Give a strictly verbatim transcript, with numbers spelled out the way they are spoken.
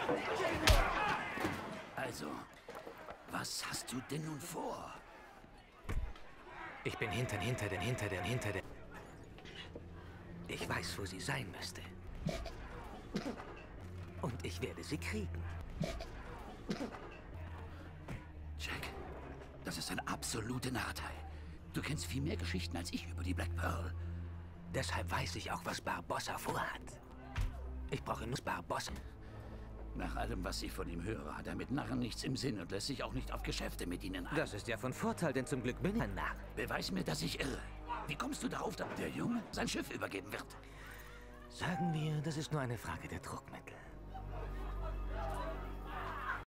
Also, was hast du denn nun vor? Ich bin hinter, hinter den, hinter den, hinter den... Ich weiß, wo sie sein müsste. Und ich werde sie kriegen. Jack, das ist ein absoluter Nachteil. Du kennst viel mehr Geschichten als ich über die Black Pearl. Deshalb weiß ich auch, was Barbossa vorhat. Ich brauche nur Barbossa. Nach allem, was ich von ihm höre, hat er mit Narren nichts im Sinn und lässt sich auch nicht auf Geschäfte mit ihnen ein. Das ist ja von Vorteil, denn zum Glück bin ich ein Narr. Beweis mir, dass ich irre. Wie kommst du darauf, dass der Junge sein Schiff übergeben wird? Sagen wir, das ist nur eine Frage der Druckmittel.